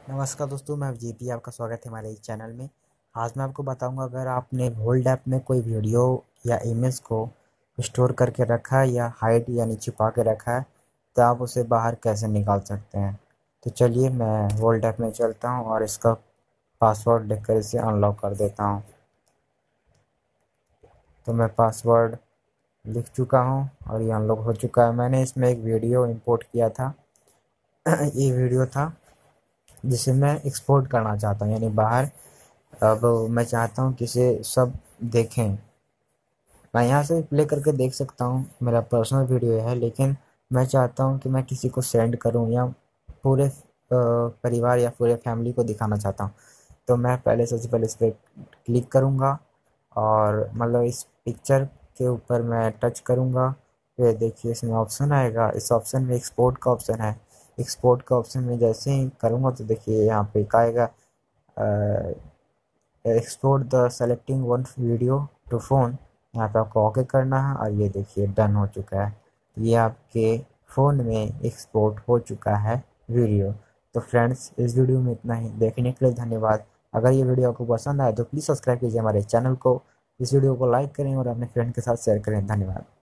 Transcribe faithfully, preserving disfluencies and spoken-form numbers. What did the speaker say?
नमस्कार दोस्तों, मैं जीपी आपका स्वागत है हमारे इस चैनल में। आज मैं आपको बताऊंगा, अगर आपने होल्ड ऐप में कोई वीडियो या इमेज को स्टोर करके रखा है या हाइड यानी छिपा के रखा है तो आप उसे बाहर कैसे निकाल सकते हैं। तो चलिए मैं होल्ड ऐप में चलता हूं और इसका पासवर्ड लिखकर इसे अनलॉक कर देता हूं। तो मैं पासवर्ड लिख चुका हूं और ये अनलॉक हो चुका है। मैंने इसमें एक वीडियो इंपोर्ट किया था। ये वीडियो था जिसे मैं एक्सपोर्ट करना चाहता हूँ, यानी बाहर। अब मैं चाहता हूँ कि इसे सब देखें। मैं यहाँ से प्ले करके देख सकता हूँ, मेरा पर्सनल वीडियो है, लेकिन मैं चाहता हूँ कि मैं किसी को सेंड करूँ या पूरे अ, परिवार या पूरे फैमिली को दिखाना चाहता हूँ। तो मैं पहले सबसे पहले इस पर क्लिक करूँगा और मतलब इस पिक्चर के ऊपर मैं टच करूँगा। फिर देखिए इसमें ऑप्शन आएगा, इस ऑप्शन में एक्सपोर्ट का ऑप्शन है। एक्सपोर्ट का ऑप्शन में जैसे ही करूँगा तो देखिए यहाँ पे एक आएगा, export the selecting one video to phone. यहाँ पे आपको ओके करना है और ये देखिए डन हो चुका है। ये आपके फ़ोन में एक्सपोर्ट हो चुका है वीडियो। तो फ्रेंड्स, इस वीडियो में इतना ही। देखने के लिए धन्यवाद। अगर ये वीडियो आपको पसंद आए तो प्लीज़ सब्सक्राइब कीजिए हमारे चैनल को। इस वीडियो को लाइक करें और अपने फ्रेंड के साथ शेयर करें। धन्यवाद।